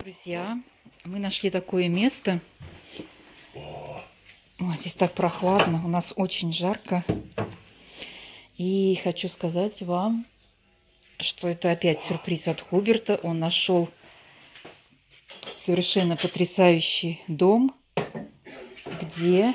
Друзья, мы нашли такое место. Ой, здесь так прохладно, у нас очень жарко. И хочу сказать вам, что это опять сюрприз от Хуберта. Он нашел совершенно потрясающий дом, где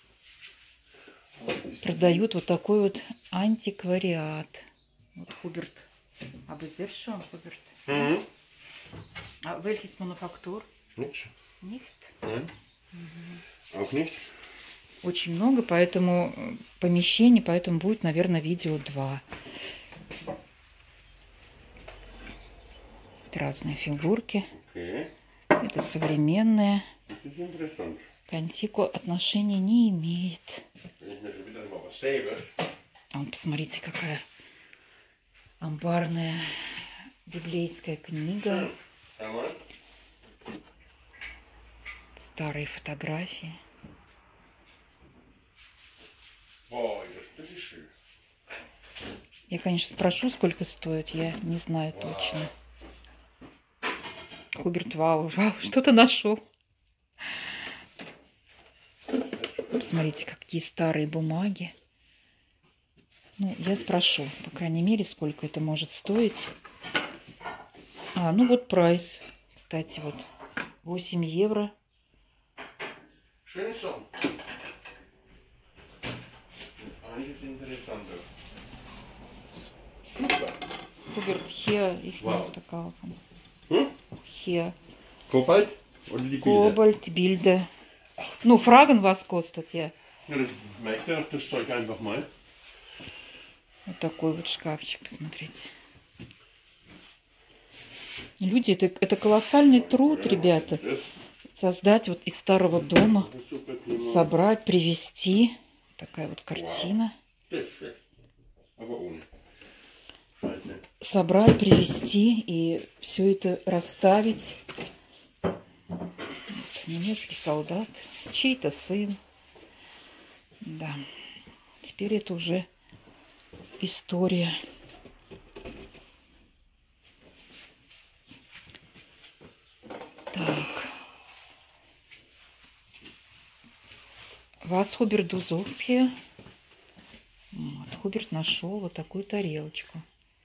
продают вот такой вот антиквариат. Вот Хуберт. А вы schon, Хуберт? А welches Manufaktur? Nichts. Nichts? Nein. Auch nicht. Очень много, поэтому помещений, поэтому будет, наверное, видео 2. Разные фигурки. Okay. Это современные. Das ist interessant. К антику отношения не имеет. Wenn ich mir schon wieder mal was selber. А вот посмотрите, какая амбарная библейская книга. Schau mal. Старые фотографии. Boah, das ist schön. Я, конечно, спрошу, сколько стоит. Я не знаю точно. Хуберт, вау, что-то нашел. Посмотрите, какие старые бумаги. Ну, я спрошу, по крайней мере, сколько это может стоить. А, ну вот прайс. Кстати, вот 8 евро. Schön so. Einiges interessanter. Super. Хуберт, hier, ich Wow. möchte kaufen. Hm? Hier. Kobalt oder die Bilder? Кобальт, Bilder. Ну, fragen, was kostet, ja. Ja, das merkt ihr das Zeug einfach mal. Вот такой вот шкафчик, посмотрите. Люди, это колоссальный труд, ребята. Das Создать вот из старого дома, ist super prima. собрать, привезти. Такая вот картина. Das ist schlecht. Aber ohne. Scheiße. Собрать, привезти и все это расставить. Вот, немецкий солдат, чей-то сын. Да. Теперь это уже история. Так. Вас Хуберт Дузовский. Вот, Хуберт нашел вот такую тарелочку.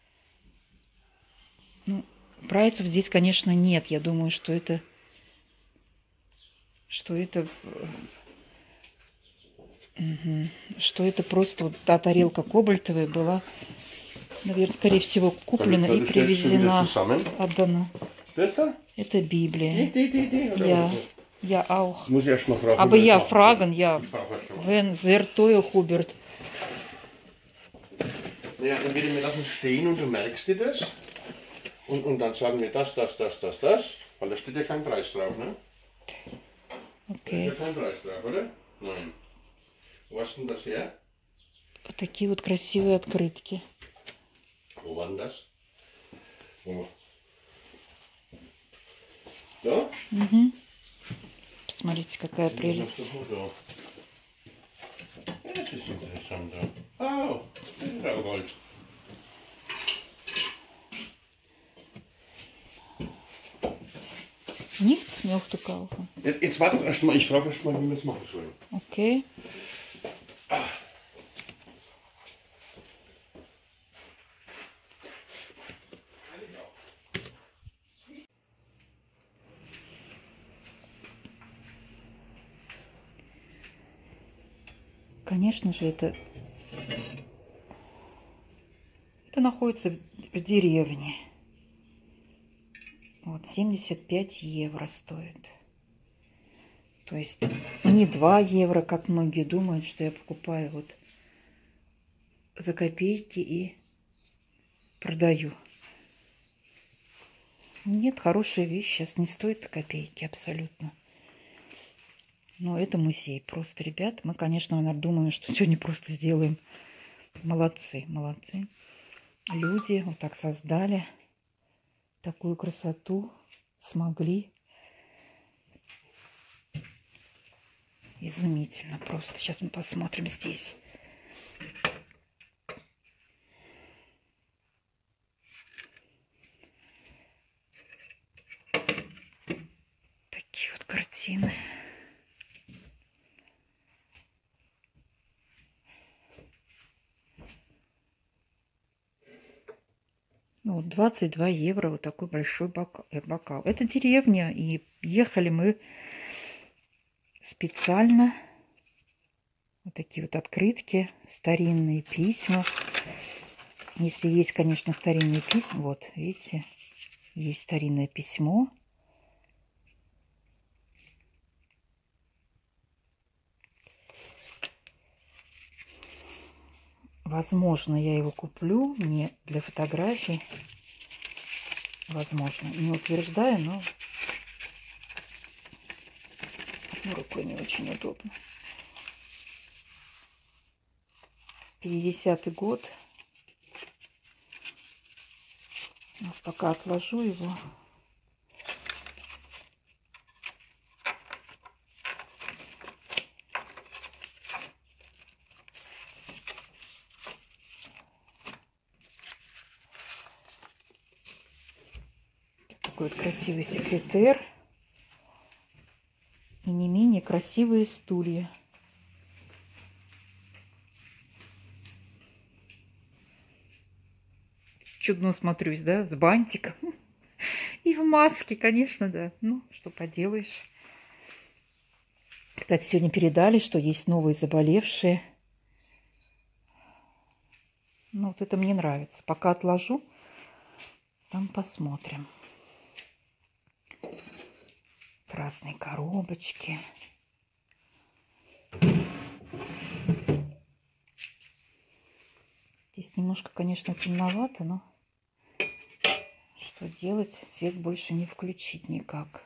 Ну, прайсов здесь, конечно, нет. Я думаю, что это просто вот та тарелка кобальтовая была, наверное, скорее всего, куплена и привезена, отдана. Das da? Это Библия. Die, oder Ja, was? ja auch. Muss ich erst mal fragen. Aber wie ja, das macht. fragen, ja. Ich frage erst mal. Wenn sehr teuer, Hubert. Ja, entweder wir lassen es stehen und du merkst dir das. Und dann sagen wir das. Weil da steht ja kein Preis drauf, ne? Da Окей. steht ja kein Preis drauf, oder? Nein. Wo hast denn das her? Вот такие вот красивые открытки. Wo war denn das? Wo? Da? Угу. Посмотрите, какая Das прелесть. ist doch da. Ja, das ist interessant. Da. Oh, das ist auch Gold. Nichts mehr auf der Kaufen. Jetzt warte erst mal, ich frage erst mal, wie wir es machen sollen. Окей. Конечно же, это находится в деревне. Вот 75 евро стоит. То есть не 2 евро, как многие думают, что я покупаю вот за копейки и продаю. Нет, хорошая вещь сейчас не стоит копейки абсолютно. Но это музей. Просто, ребят, мы, конечно, думаем, что сегодня просто сделаем. Молодцы, молодцы. Люди вот так создали такую красоту, смогли. Изумительно просто. Сейчас мы посмотрим здесь. картины. Ну, 22 евро вот такой большой бокал. Это деревня, и ехали мы специально. Вот такие вот открытки, старинные письма. Если есть, конечно, старинные письма. Вот, видите, есть старинное письмо. Возможно, я его куплю не для фотографий. Возможно, не утверждаю, но одной рукой не очень удобно. 50-й год. Вот пока отложу его. Такой вот красивый секретер. И не менее красивые стулья. Чудно смотрюсь, да, с бантиком. И в маске, конечно, да. Ну, что поделаешь. Кстати, сегодня передали, что есть новые заболевшие. Ну, вот это мне нравится. Пока отложу, там посмотрим. Красные коробочки. Здесь немножко, конечно, темновато, но что делать? Свет больше не включить никак.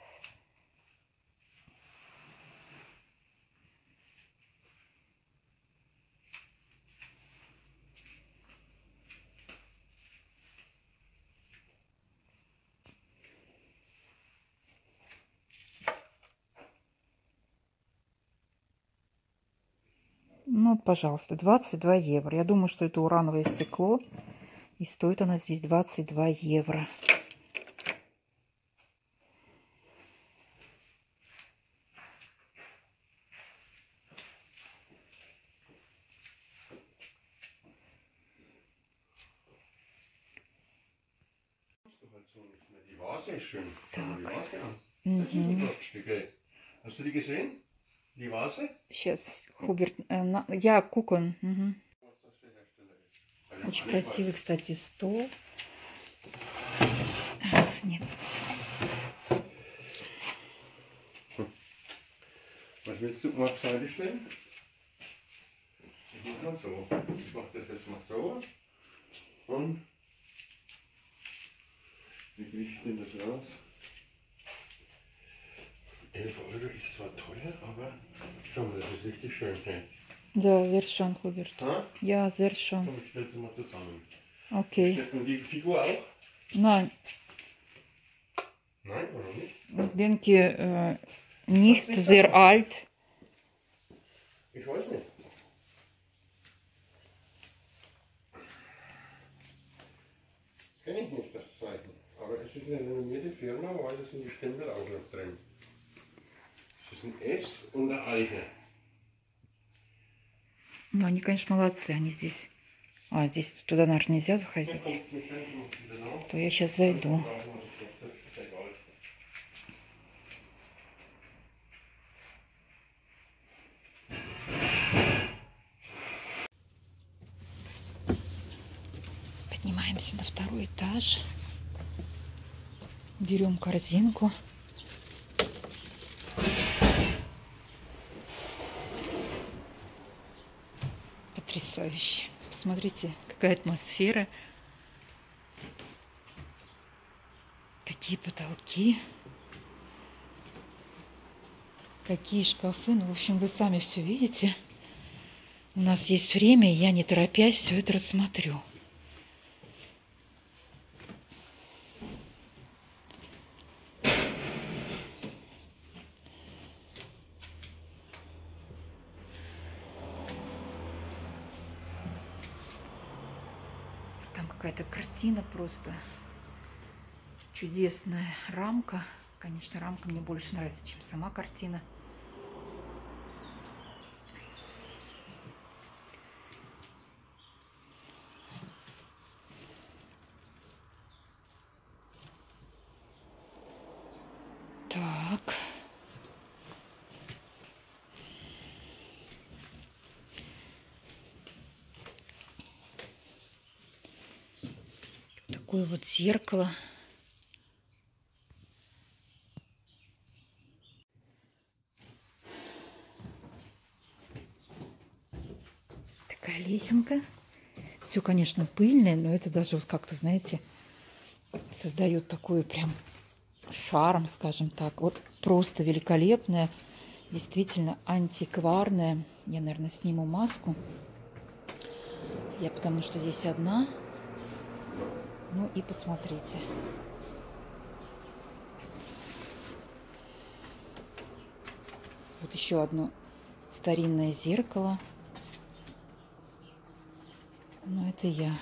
Ну, пожалуйста, 22 евро. Я думаю, что это урановое стекло. И стоит она здесь 22 евро. Die Vase ist schön. Так. Die Vase an. Das ist ein Bruchstück. Hast du die gesehen? Die Vase? Сейчас, Хуберт, я кукон. Очень красивый, кстати, стол. Нет. Was willst du auf Seite stellen? Ich mache so. Ich mache das jetzt mal so. Und wie kriege ich denn das raus? 11 Euro ist zwar teuer, aber schau mal, das ist richtig schön. Hey. Да, sehr schön, Хуберт. Ha? Ja, sehr schön. Komm, ich stelle es mal zusammen. Okay. Und die Figur auch? Nein, Nein, warum nicht? ich denke, nicht sehr alt. Ich weiß nicht. Kenne ich nicht, das Zeichen. Aber es ist eine renommierte Firma, weil es sind die Stempel auch noch drin. Es ist ein S und eine Eiche. Ну, они, конечно, молодцы, они здесь. А, здесь туда, наверное, нельзя заходить. То я сейчас зайду. Поднимаемся на второй этаж. Берем корзинку. Потрясающе. Посмотрите, какая атмосфера. Какие потолки. Какие шкафы. Ну, в общем, вы сами все видите. У нас есть время, и я, не торопясь, все это рассмотрю. Там какая-то картина просто. Чудесная рамка. Конечно, рамка мне больше нравится, чем сама картина. Так. Такое вот зеркало. Такая лесенка. Все, конечно, пыльное, но это даже вот как-то, знаете, создает такой прям шарм, скажем так. Вот просто великолепная, действительно антикварная. Я, наверное, сниму маску. Я потому что здесь одна. Ну и посмотрите. Вот еще одно старинное зеркало. Но это я.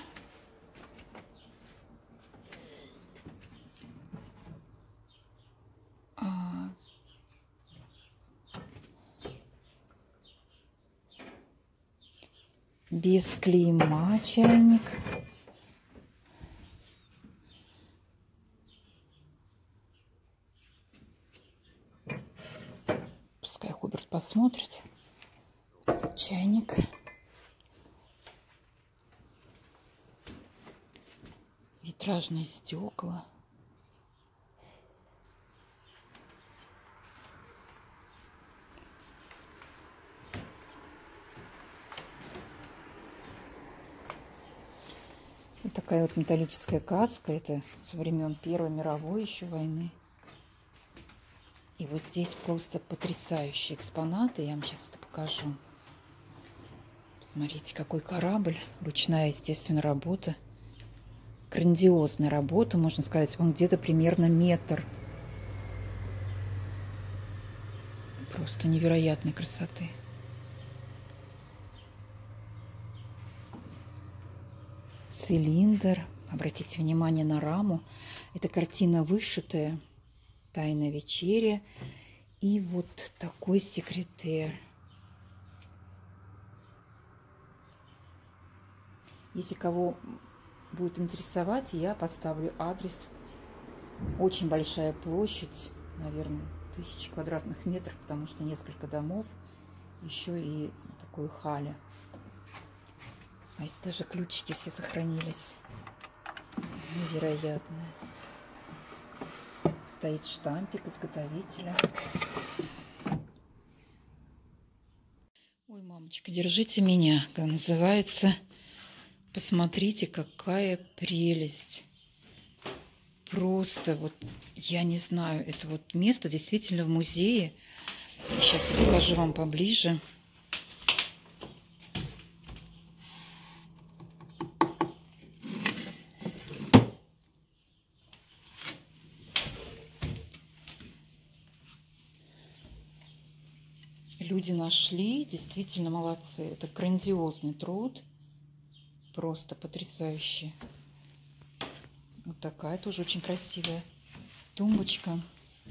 Без клейма чайник. Пускай Хуберт посмотрит этот чайник. Витражные стекла. Вот такая вот металлическая каска. Это со времен Первой мировой еще войны. И вот здесь просто потрясающие экспонаты. Я вам сейчас это покажу. Смотрите, какой корабль. Ручная, естественно, работа. Грандиозная работа, можно сказать. Он где-то примерно метр. Просто невероятной красоты. Цилиндр. Обратите внимание на раму. Это картина вышитая. Тайная вечеря. И вот такой секретер. Если кого будет интересовать, я подставлю адрес. Очень большая площадь. Наверное, 1000 квадратных метров, потому что несколько домов. Еще и такой халя. А здесь даже ключики все сохранились. Невероятное. Стоит штампик изготовителя. Ой, мамочка, держите меня. Как называется. Посмотрите, какая прелесть. Просто вот, я не знаю, это вот место действительно в музее. Сейчас я покажу вам поближе. Люди нашли, действительно молодцы. Это грандиозный труд, просто потрясающий. Вот такая тоже очень красивая тумбочка.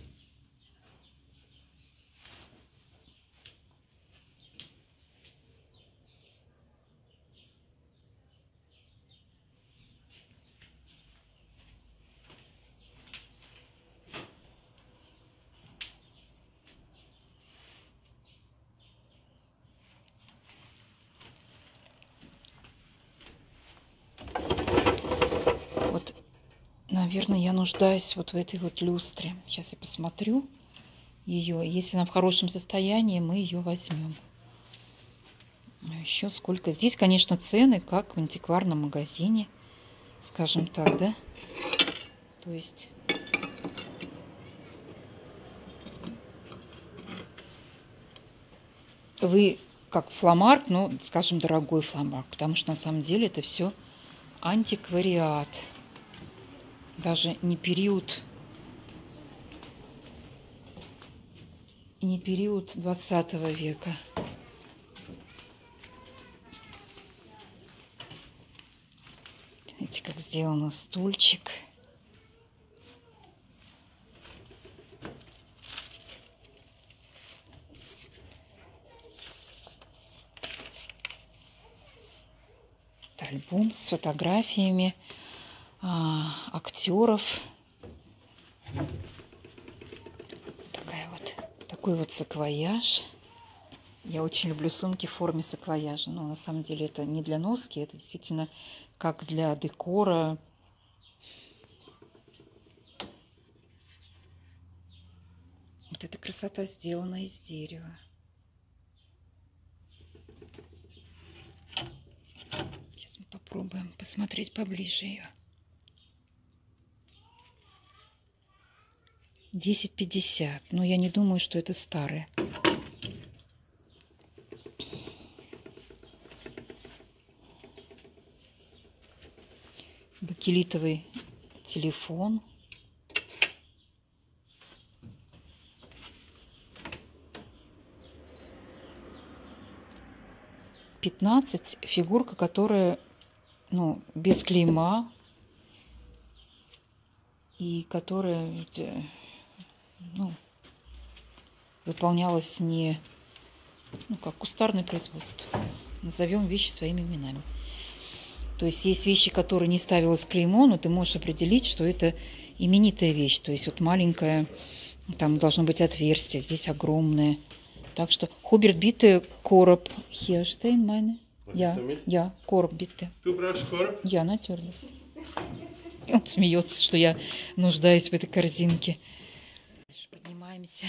Наверное, я нуждаюсь вот в этой вот люстре. Сейчас я посмотрю ее. Если она в хорошем состоянии, мы ее возьмем. А еще сколько. Здесь, конечно, цены, как в антикварном магазине. Скажем так, да? То есть... Вы как фламарк, но, скажем, дорогой фламарк. Потому что на самом деле это все антиквариат. Даже не период 20 века. Видите, как сделан стульчик. альбом с фотографиями актеров. Такой вот саквояж. Я очень люблю сумки в форме саквояжа. Но на самом деле это не для носки, это действительно как для декора. Вот эта красота сделана из дерева. Сейчас мы попробуем посмотреть поближе ее. 10,50. Но я не думаю, что это старое. Бакелитовый телефон. $15. Фигурка, которая, ну, без клейма. И которая, ну, выполнялась не, ну, как кустарное производство. Назовем вещи своими именами. То есть есть вещи, которые не ставилось клеймо, но ты можешь определить, что это именитая вещь. То есть вот маленькая, там должно быть отверстие, здесь огромное. Так что Hubert, bitte Korb hier stehen, meine? Ja, Korb, bitte. Du brauchst Korb? Ja, natürlich. Он смеется, что я нуждаюсь в этой корзинке. Поднимаемся.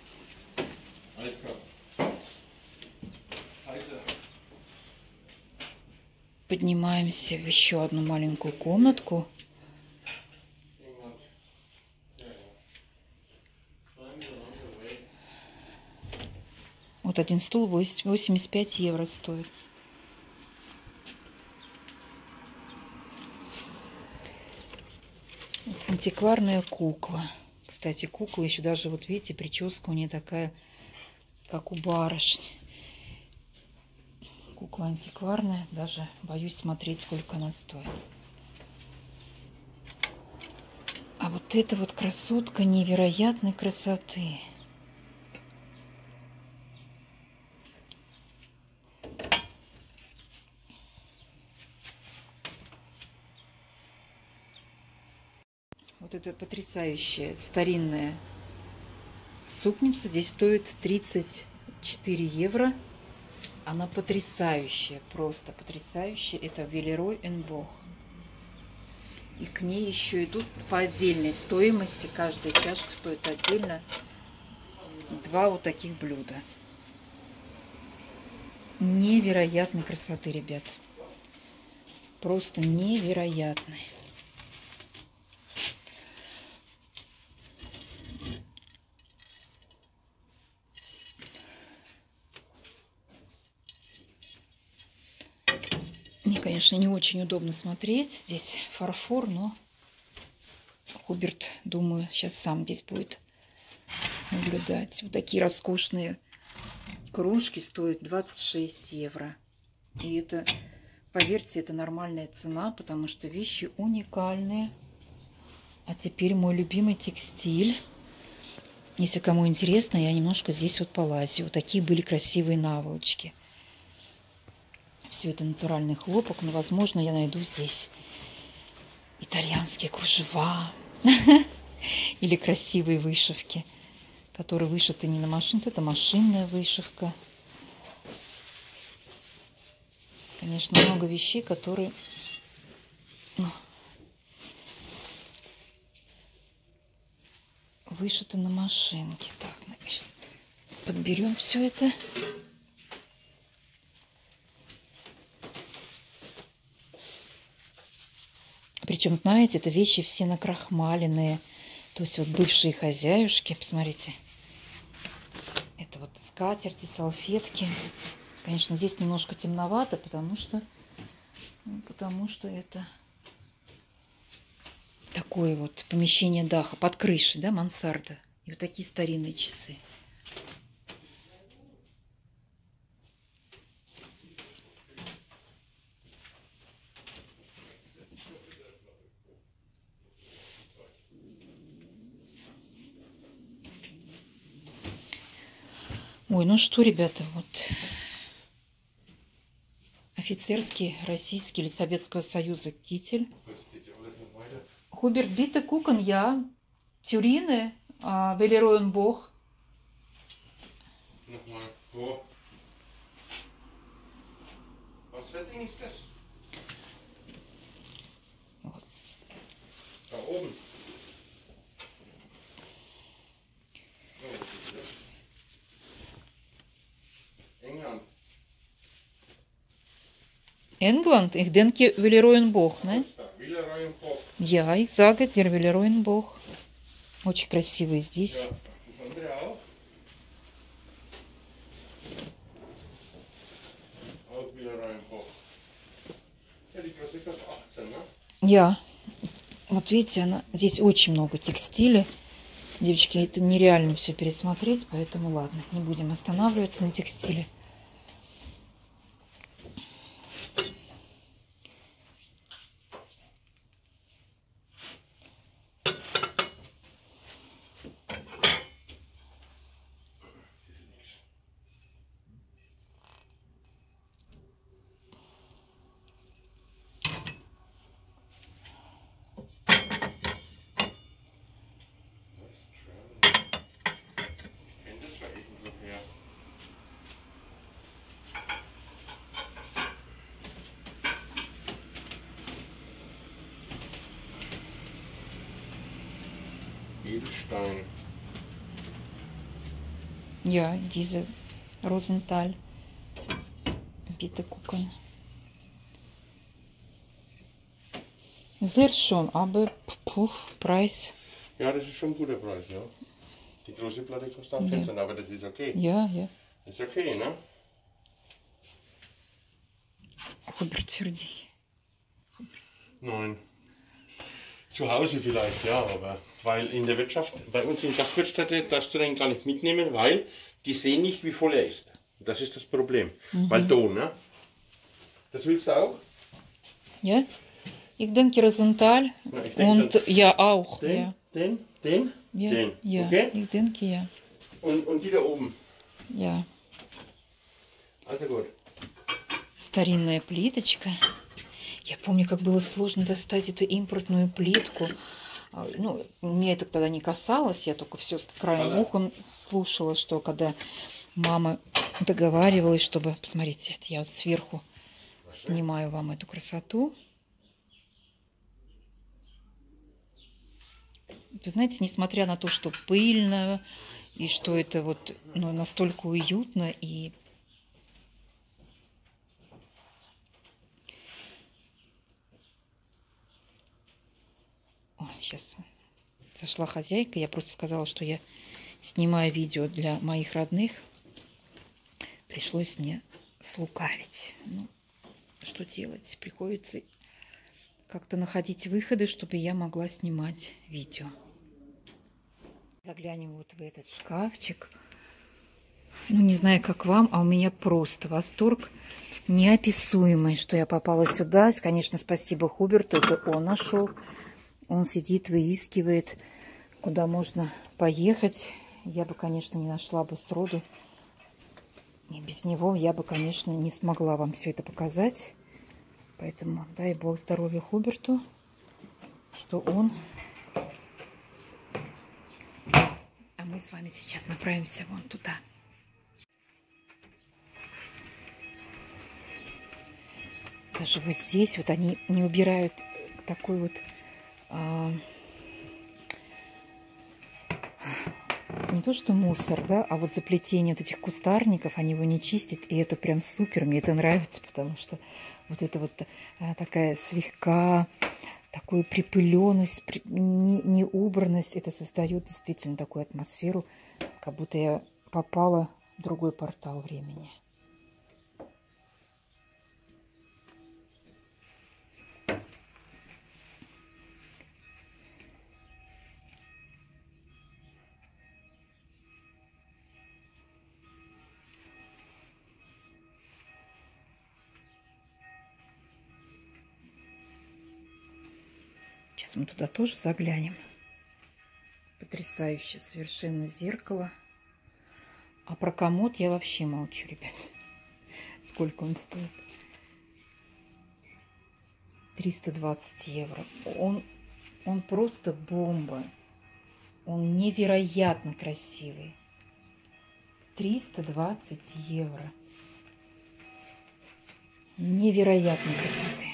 Поднимаемся в еще одну маленькую комнатку. Вот один стул 85 евро стоит. Вот антикварная кукла. Кстати, кукла еще даже, вот видите, прическа у нее такая, как у барышни. Кукла антикварная, даже боюсь смотреть, сколько она стоит. А вот эта вот красотка невероятной красоты. Вот эта потрясающая старинная супница. Здесь стоит 34 евро. Она потрясающая, просто потрясающая. Это Велерой & Бох. И к ней еще идут по отдельной стоимости. Каждая чашка стоит отдельно. 2 вот таких блюда. Невероятной красоты, ребят. Просто невероятной. Мне, конечно, не очень удобно смотреть. Здесь фарфор, но Hubert, думаю, сейчас сам здесь будет наблюдать. Вот такие роскошные кружки стоят 26 евро. И это, поверьте, это нормальная цена, потому что вещи уникальные. А теперь мой любимый текстиль. Если кому интересно, я немножко здесь вот полазю. Вот такие были красивые наволочки. Все это натуральный хлопок, но, возможно, я найду здесь итальянские кружева или красивые вышивки, которые вышиты не на машине. Это машинная вышивка. Конечно, много вещей, которые вышиты на машинке. Так, мы сейчас подберем все это. Причем, знаете, это вещи все накрахмаленные. То есть вот бывшие хозяюшки, посмотрите. Это вот скатерти, салфетки. Конечно, здесь немножко темновато, потому что это такое вот помещение даха, под крышей, да, мансарда. И вот такие старинные часы. Ой, ну что, ребята, вот Офицерский, российский или Советского Союза китель. Hubert, bitte gucken, ja. Turine, Veleroyen Boch. Nochmal, wo? Was für ein Ding ist das? Вот. Da oben. Oh, was ist das? England. England, ich denke Veleroyen Boch, ne? Villeroyen Boch. Ja, ich sage dir Veleroyen Boch. Очень красивый здесь. Ja, das andere auch. Auch Villeroyen Boch. Ja, die Größe kostet 18, ne? Я. Вот видите, здесь очень много текстиля. Девочки, это нереально все пересмотреть, поэтому ладно, не будем останавливаться на текстиле. Edelstein. Ja, diese Rosenthal. Bitte gucken. Sehr schön, aber Preis. Ja, das ist schon ein guter Preis, ja. Die große Platte kostet auch 14, aber das ist okay. Ja, ja. Das ist okay, ne? Hubert, тверди. Nein. Zu Hause vielleicht, ja, aber weil in der Wirtschaft, bei uns in Gastwirtschaft darfst du den gar nicht mitnehmen, weil die sehen nicht, wie voll er ist. Das ist das Problem. Weil da, ne? Das willst du auch? Ja? Ich denke Rosenthal Ja, ich denke, und ja auch. Den, Ja. den, Ja, den. ja. Okay? Ich denke ja. Und die da oben. Ja. Also gut. Старинная плиточка. Я помню, как было сложно достать эту импортную плитку. Ну, мне это тогда не касалось, я только все с краем ухом слушала, что когда мама договаривалась, чтобы... Посмотрите, это я вот сверху снимаю вам эту красоту. Вы знаете, несмотря на то, что пыльно, и что это вот настолько уютно, и... Ой, сейчас зашла хозяйка, я просто сказала, что я снимаю видео для моих родных. Пришлось мне слукавить. Ну, что делать? Приходится как-то находить выходы, чтобы я могла снимать видео. Заглянем вот в этот шкафчик. Ну, не знаю, как вам, а у меня просто восторг неописуемый, что я попала сюда. Конечно, спасибо Хуберту, это он нашел. Он сидит, выискивает, куда можно поехать. Я бы, конечно, не нашла бы сроду. И без него я бы, конечно, не смогла вам все это показать. Поэтому дай Бог здоровья Хуберту, что он... А мы с вами сейчас направимся вон туда. Даже вот здесь вот они не убирают такой вот... не то что мусор, да, а вот заплетение вот этих кустарников, они его не чистят, и это прям супер, мне это нравится, потому что вот это вот такая слегка такую припыленность, неубранность, это создает действительно такую атмосферу, как будто я попала в другой портал времени. Сейчас мы туда тоже заглянем. Потрясающее совершенно зеркало. А про комод я вообще молчу, ребят. Сколько он стоит. 320 евро. Он просто бомба. Он невероятно красивый. 320 евро. Невероятной красоты.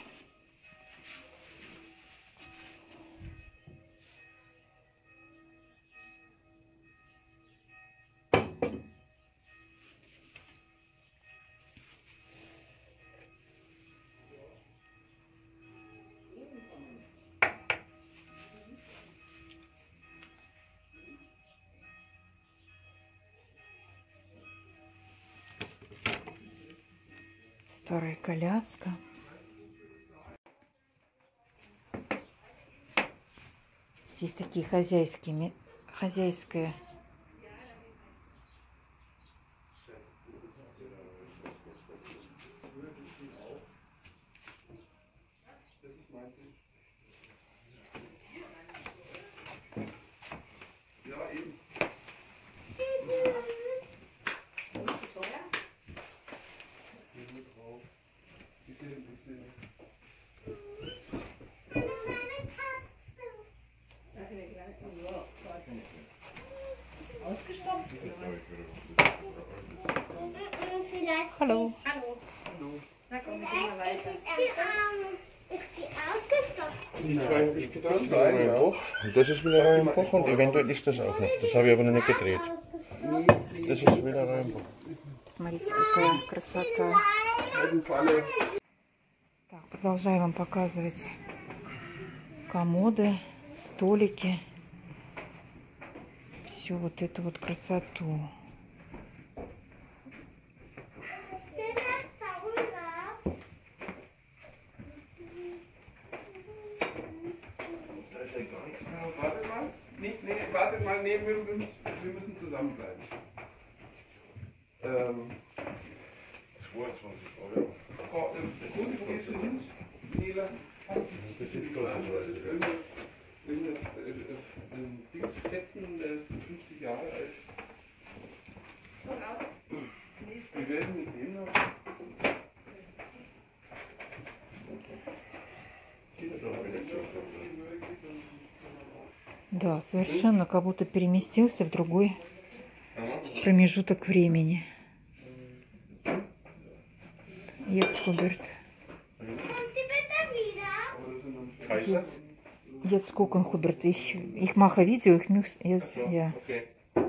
Старая коляска. Здесь такие хозяйская. Hallo. Hallo. Vielleicht ist die ausgestopft. Die zwei habe ich gedacht, das ist wieder Reinbruch und eventuell ist das auch noch. Das habe ich aber noch nicht gedreht. Das ist wieder Reinbruch. Смотрите, какая красота. Так, продолжаю вам показывать комоды, столики. Всю вот эту вот красоту. Warte mal, nee, wir müssen zusammenbleiben. 22 Euro. Wo gehst du hin? Nee, lass fast nicht. Irgendwas Dingsfetzen, der ist 50 Jahre alt. Wir werden mit dem noch. Да, совершенно как будто переместился в другой промежуток времени. Jetzt, Hubert. Jetzt gucken, Hubert. Ich mache Video, ich muss jetzt, ja. Okay.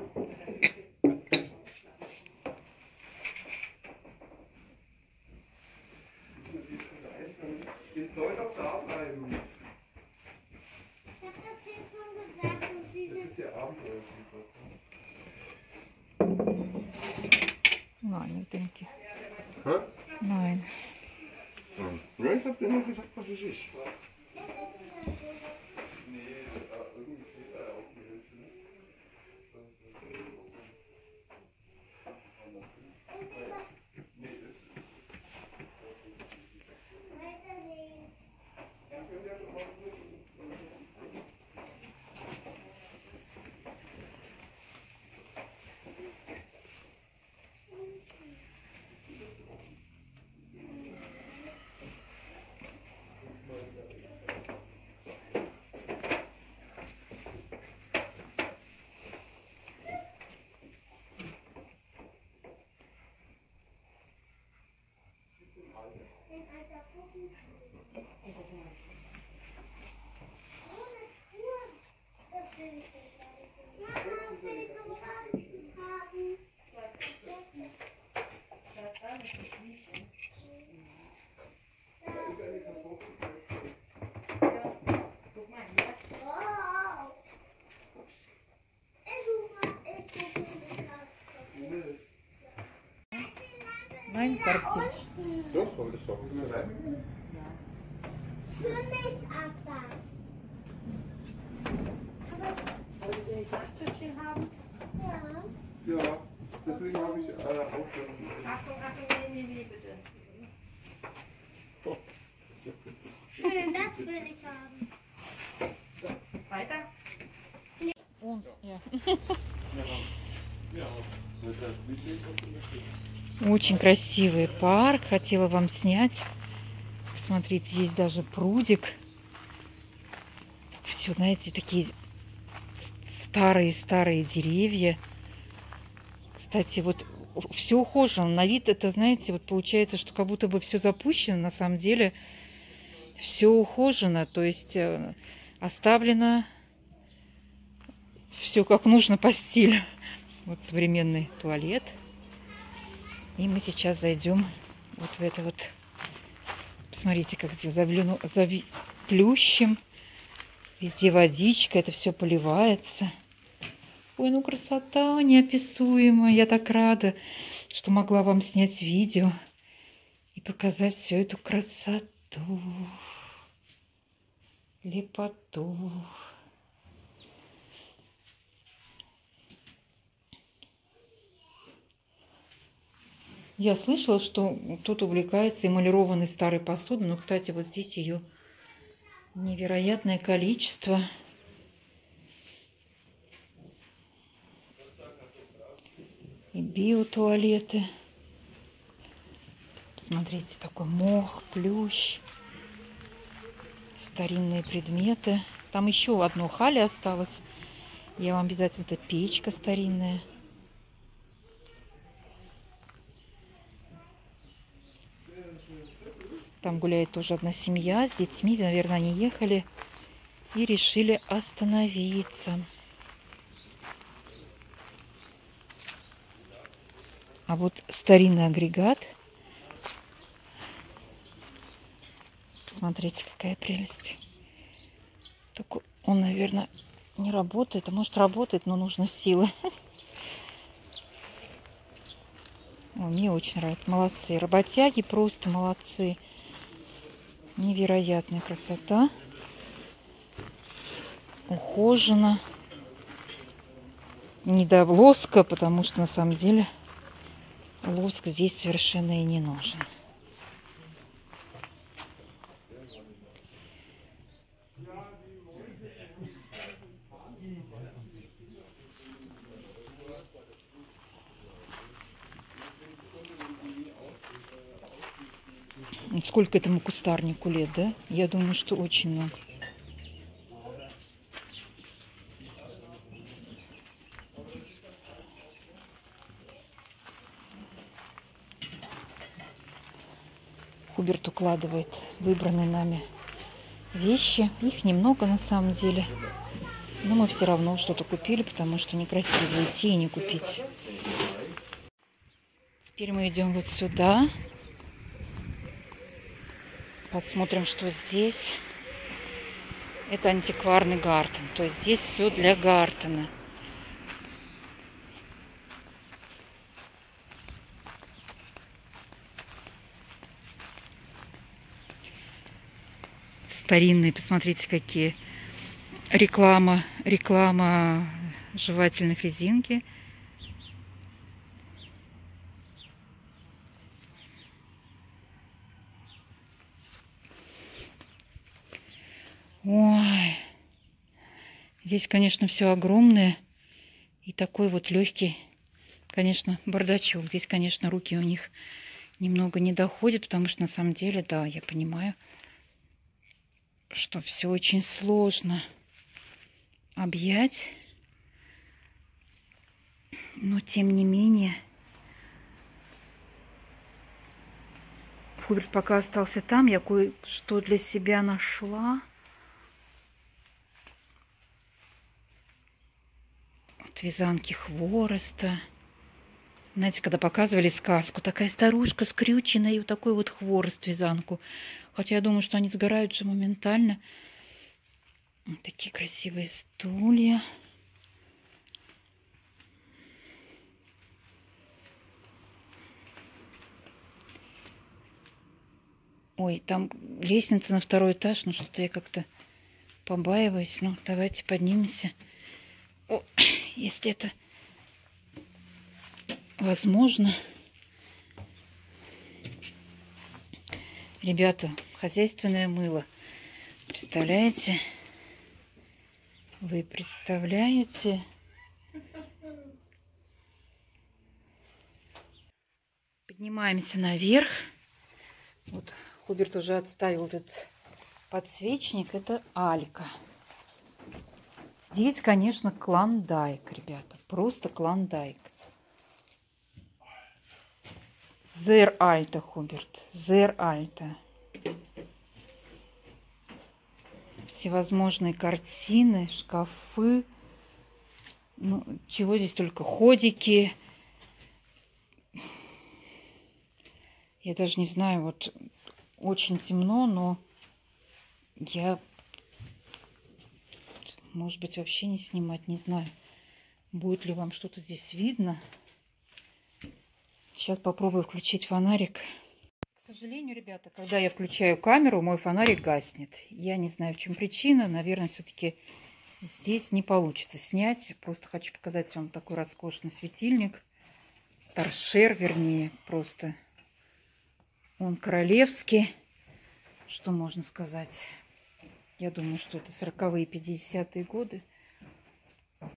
Ihr sollt doch da bleiben. Das ist ja Abenteuer. Nein, ich denke. Hä? Nein. Ja, ich habe dir noch gesagt, was es ist. Nein, Karte. Doch, aber das darf ich mir rein. Für mich aber. Wollt ihr Nachttischchen haben? Ja. Ja, deswegen habe ich auch schon. Achtung, Achtung, nee, bitte. Schön, das will ich haben. Weiter? Ja. Ja. Очень красивый парк. Хотела вам снять. Смотрите, есть даже прудик. Все, знаете, такие старые-старые деревья. Кстати, вот все ухожено. На вид это, знаете, вот получается, что как будто бы все запущено. На самом деле все ухожено. То есть оставлено все как нужно по стилю. Вот современный туалет. И мы сейчас зайдем вот в это вот. Посмотрите, как здесь плющем. Везде водичка, это все поливается. Ой, ну красота неописуемая. Я так рада, что могла вам снять видео и показать всю эту красоту, лепоту. Я слышала, что тут увлекается эмалированной старой посудой, но, кстати, вот здесь ее невероятное количество. И биотуалеты. Смотрите, такой мох, плющ, старинные предметы. Там еще одно хали осталось. Я вам обязательно... Это печка старинная. Там гуляет тоже одна семья с детьми. Наверное, они ехали и решили остановиться. А вот старинный агрегат. Посмотрите, какая прелесть. Только он, наверное, не работает. А может, работает, но нужно силы. Ой, мне очень нравится. Молодцы. Работяги просто молодцы. Невероятная красота. Ухоженно. Не до лоска, потому что на самом деле лоск здесь совершенно и не нужен. Сколько этому кустарнику лет, да? Я думаю, что очень много. Хуберт укладывает выбранные нами вещи. Их немного на самом деле. Но мы все равно что-то купили, потому что некрасиво идти и не купить. Теперь мы идем вот сюда. Посмотрим, что здесь. Это антикварный гартен. То есть здесь все для гартена. Старинные, посмотрите, какие. Реклама жевательных резинки. Ой, здесь, конечно, все огромное и такой вот легкий, конечно, бардачок. Здесь, конечно, руки у них немного не доходят, потому что на самом деле, да, я понимаю, что все очень сложно объять, но тем не менее Хуберт пока остался там, я кое-что для себя нашла. Вязанки хвороста. Знаете, когда показывали сказку, такая старушка скрюченная и вот такой вот хворост вязанку. Хотя я думаю, что они сгорают же моментально. Вот такие красивые стулья. Ой, там лестница на второй этаж. Ну, что-то я как-то побаиваюсь. Ну, давайте поднимемся. О, если это возможно. Ребята, хозяйственное мыло. Представляете? Вы представляете? Поднимаемся наверх. Вот Хуберт уже отставил этот подсвечник. Это Алька. Здесь, конечно, клондайк, ребята. Просто клондайк. Зер Альта, Хуберт. Зер Альта. Всевозможные картины, шкафы. Ну, чего здесь только. Ходики. Я даже не знаю, вот очень темно, но я, может быть, вообще не снимать, не знаю, будет ли вам что-то здесь видно. Сейчас попробую включить фонарик. К сожалению, ребята, когда я включаю камеру, мой фонарик гаснет. Я не знаю, в чем причина. Наверное, все-таки здесь не получится снять. Просто хочу показать вам такой роскошный светильник. Торшер, вернее, просто. Он королевский. Что можно сказать? Я думаю, что это 40-е, 50-е годы.